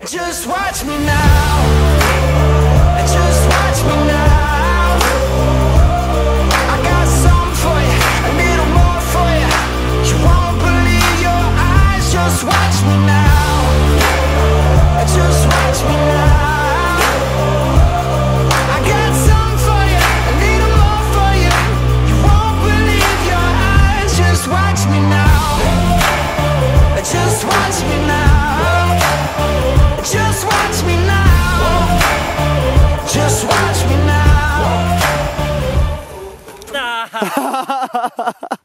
Just watch me now. Just watch me now. I got something for you, a little more for you. You won't believe your eyes. Just watch me now. Just watch me now. I got something for you, a little more for you. You won't believe your eyes. Just watch me now. Just watch me now. Just watch me now. Just watch me now.